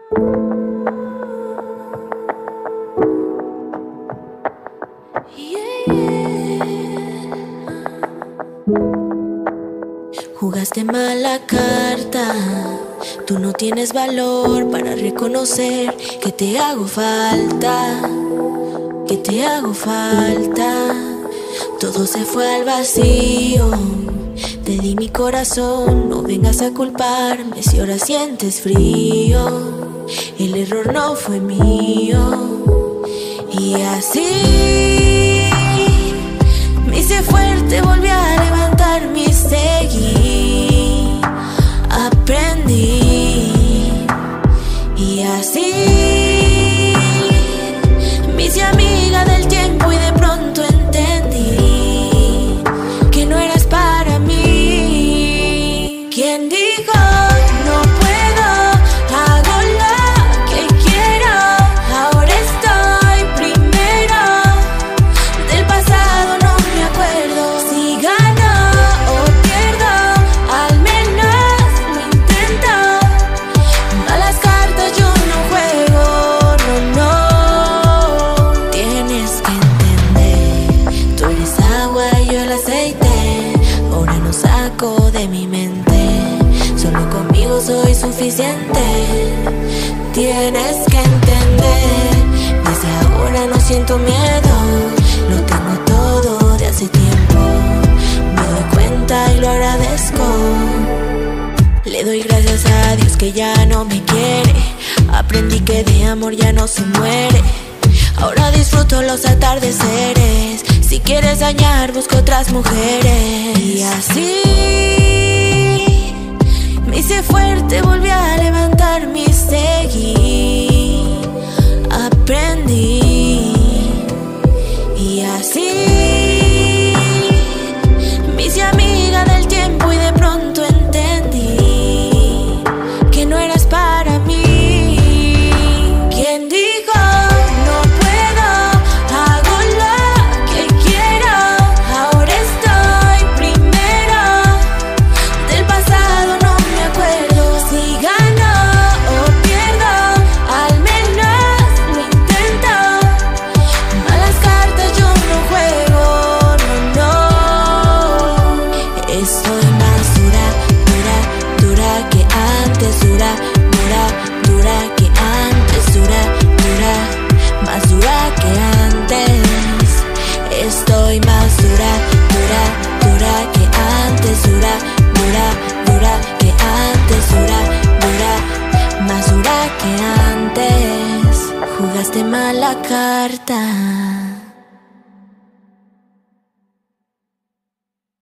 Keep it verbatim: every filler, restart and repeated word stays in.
Jugaste mal la carta, tú no tienes valor para reconocer que te hago falta, que te hago falta. Todo se fue al vacío, te di mi corazón, no vengas a culparme si ahora sientes frío. El error no fue mío. Y así me hice fuerte, volví a levantarme y seguí, aprendí. Y así me hice amiga del tiempo y de pronto entendí que no eras para mí. ¿Quién dijo no puedo? Hago lo que quiero. Ahora estoy primero. Del pasado no me acuerdo. Si gano o pierdo, al menos lo intento. Malas cartas yo no juego, no, no. Tienes que entender, tú eres agua y yo el aceite. Ahora no saco de mi mente, solo conmigo soy suficiente. Tienes que entender, desde ahora no siento miedo. Lo tengo todo de hace tiempo, me doy cuenta y lo agradezco. Le doy gracias a Dios que ya no me quiere. Aprendí que de amor ya no se muere. Ahora disfruto los atardeceres. Si quieres dañar, busco otras mujeres. Y así me hice fuerte, volví a levantarme y seguí, aprendí. Y así me hice amiga del tiempo y de pronto entendí que no eras para mí. ¿Quién dijo no puedo? Hago lo que quiero. Ahora estoy primero. Del pasado no me acuerdo. Si gano o pierdo, al menos lo intento. Malas cartas yo no juego, no, no. Estoy más dura, dura, dura que antes. Dura, dura, dura que antes. Dura, dura, más dura que antes. Estoy más dura, dura, dura que antes. Dura, dura, dura que antes. Dura, dura, más dura que antes. Jugaste mal la carta.